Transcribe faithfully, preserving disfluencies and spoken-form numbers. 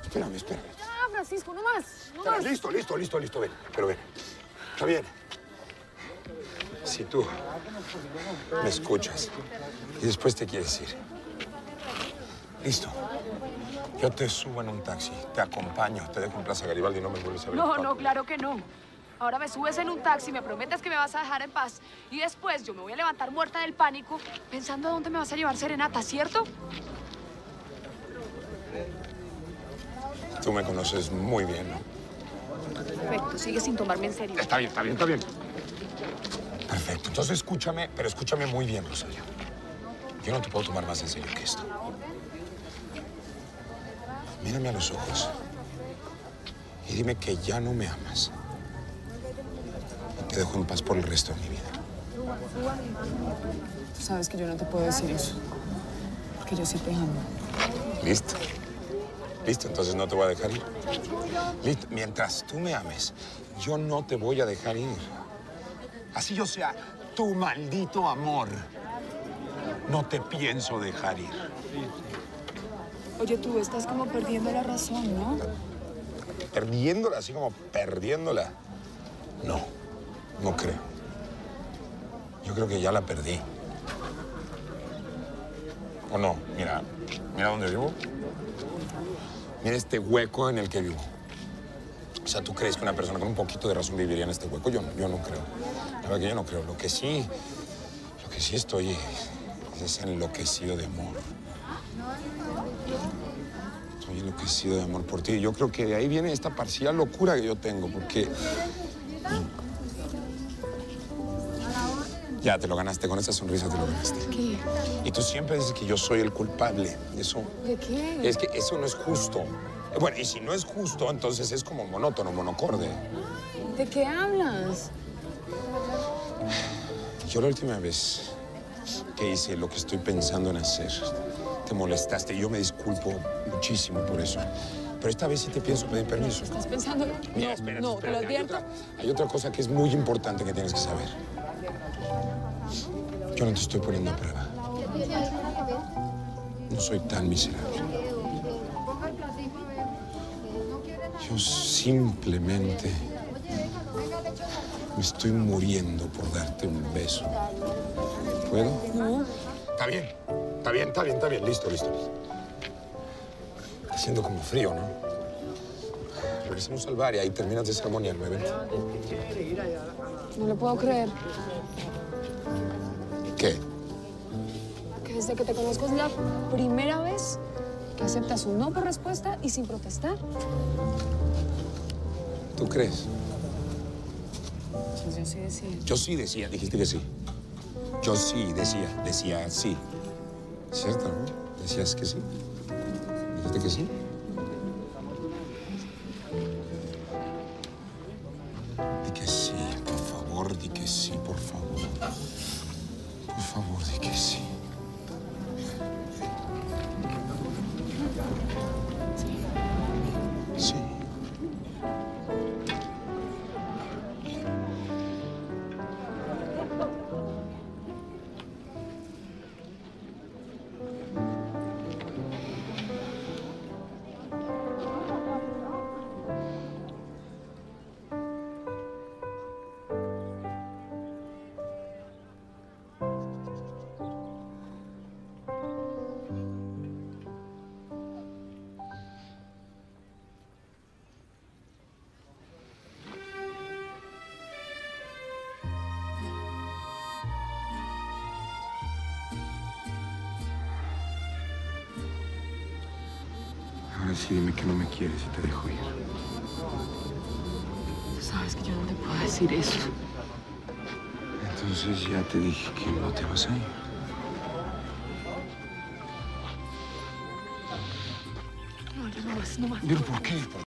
espérame, espérame. Ya, Francisco, no más, no Espera, más. listo, listo, listo, listo, ven. Pero ven. Está bien. Si tú me escuchas y después te quieres ir. Listo. Yo te subo en un taxi, te acompaño, te dejo en Plaza Garibaldi y no me vuelves a ver. No, no, claro que no. Ahora me subes en un taxi, me prometes que me vas a dejar en paz y después yo me voy a levantar muerta del pánico pensando a dónde me vas a llevar serenata, ¿cierto? Tú me conoces muy bien, ¿no? Perfecto, sigue sin tomarme en serio. Está bien, está bien, está bien. Perfecto. Entonces escúchame, pero escúchame muy bien, Rosario. Yo no te puedo tomar más en serio que esto. Mírame a los ojos y dime que ya no me amas. Y te dejo en paz por el resto de mi vida. Tú sabes que yo no te puedo decir eso, porque yo sí te amo. ¿Listo? Listo, entonces no te voy a dejar ir. Listo. Mientras tú me ames, yo no te voy a dejar ir. Así yo sea tu maldito amor. No te pienso dejar ir. Oye, tú estás como perdiendo la razón, ¿no? ¿Perdiéndola? Así como perdiéndola. No, no creo. Yo creo que ya la perdí. ¿O no? Mira, mira dónde vivo. Mira este hueco en el que vivo. O sea, ¿tú crees que una persona con un poquito de razón viviría en este hueco? Yo, yo no creo. La verdad que yo no creo. Lo que sí, lo que sí estoy es enloquecido de amor. Estoy enloquecido de amor por ti. Yo creo que de ahí viene esta parcial locura que yo tengo, porque... Ya, te lo ganaste. Con esa sonrisa te lo ganaste. ¿Qué? Y tú siempre dices que yo soy el culpable. Eso... ¿De qué? Es que eso no es justo. Bueno, y si no es justo, entonces es como monótono, monocorde. ¿De qué hablas? Yo la última vez que hice lo que estoy pensando en hacer, te molestaste. Yo me disculpo muchísimo por eso. Pero esta vez sí te pienso pedir permiso. ¿Estás pensando? Mira, No, espérate, no, espérate. te lo Hay advierto. otra, hay otra cosa que es muy importante que tienes que saber. Yo no te estoy poniendo a prueba. No soy tan miserable. Yo simplemente me estoy muriendo por darte un beso. ¿Puedo? No. Está bien, está bien, está bien, está bien. Listo, listo. Está haciendo como frío, ¿no? Regresemos al bar y ahí terminas de ceremoniarme, ¿ven? No lo puedo creer. ¿Qué? Que desde que te conozco es la primera vez que aceptas un no por respuesta y sin protestar. ¿Tú crees? Pues yo sí decía. Yo sí decía, dijiste que sí. Yo sí decía, decía sí. ¿Cierto, no? Decías que sí. ¿Dijiste que sí? Di que sí, por favor, di que sí, por favor. Por favor, di que sí. Sí. Ahora sí, dime que no me quieres y te dejo ir. Tú sabes que yo no te puedo decir eso. Entonces ya te dije que no te vas a ir. No, ya no más, no más. ¿Pero por qué?